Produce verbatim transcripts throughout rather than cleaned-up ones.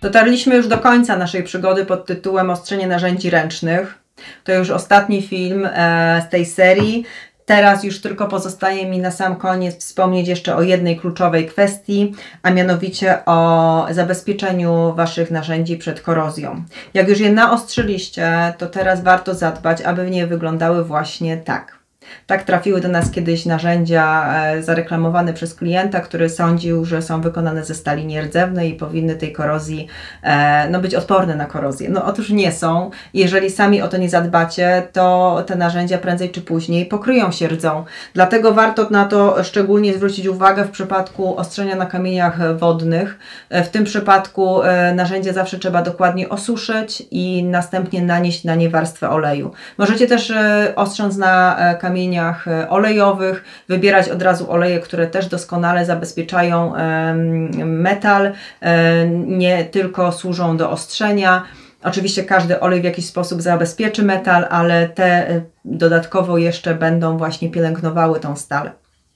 Dotarliśmy już do końca naszej przygody pod tytułem Ostrzenie narzędzi ręcznych. To już ostatni film e, z tej serii. Teraz już tylko pozostaje mi na sam koniec wspomnieć jeszcze o jednej kluczowej kwestii, a mianowicie o zabezpieczeniu Waszych narzędzi przed korozją. Jak już je naostrzyliście, to teraz warto zadbać, aby nie wyglądały właśnie tak. Tak trafiły do nas kiedyś narzędzia e, zareklamowane przez klienta, który sądził, że są wykonane ze stali nierdzewnej i powinny tej korozji e, no, być odporne na korozję. No otóż nie są. Jeżeli sami o to nie zadbacie, to te narzędzia prędzej czy później pokryją się rdzą. Dlatego warto na to szczególnie zwrócić uwagę w przypadku ostrzenia na kamieniach wodnych. E, w tym przypadku e, narzędzie zawsze trzeba dokładnie osuszyć i następnie nanieść na nie warstwę oleju. Możecie też e, ostrząc na e, kamieniach olejowych, wybierać od razu oleje, które też doskonale zabezpieczają metal, nie tylko służą do ostrzenia. Oczywiście każdy olej w jakiś sposób zabezpieczy metal, ale te dodatkowo jeszcze będą właśnie pielęgnowały tą stal.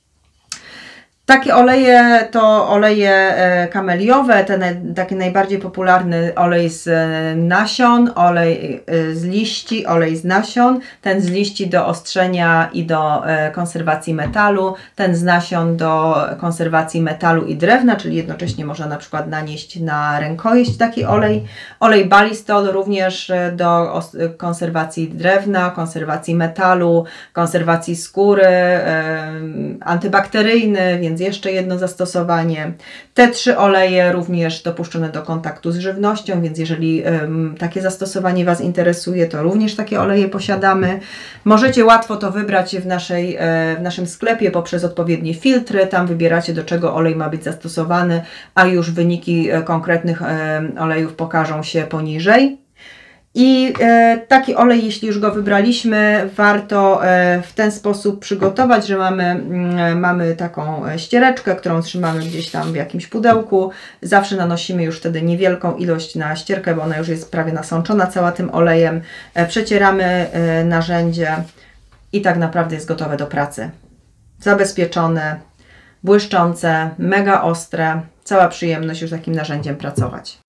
Takie oleje to oleje kameliowe, ten taki najbardziej popularny olej z nasion, olej z liści, olej z nasion, ten z liści do ostrzenia i do konserwacji metalu, ten z nasion do konserwacji metalu i drewna, czyli jednocześnie można na przykład nanieść na rękojeść taki olej. Olej Balistol również do konserwacji drewna, konserwacji metalu, konserwacji skóry, antybakteryjny, więc jeszcze jedno zastosowanie. Te trzy oleje również dopuszczone do kontaktu z żywnością, więc jeżeli um, takie zastosowanie Was interesuje, to również takie oleje posiadamy. Możecie łatwo to wybrać w, naszej, w naszym sklepie poprzez odpowiednie filtry. Tam wybieracie, do czego olej ma być zastosowany, a już wyniki konkretnych olejów pokażą się poniżej. I e, taki olej, jeśli już go wybraliśmy, warto e, w ten sposób przygotować, że mamy, mm, mamy taką ściereczkę, którą trzymamy gdzieś tam w jakimś pudełku. Zawsze nanosimy już wtedy niewielką ilość na ścierkę, bo ona już jest prawie nasączona cała tym olejem. E, przecieramy e, narzędzie i tak naprawdę jest gotowe do pracy. Zabezpieczone, błyszczące, mega ostre. Cała przyjemność już takim narzędziem pracować.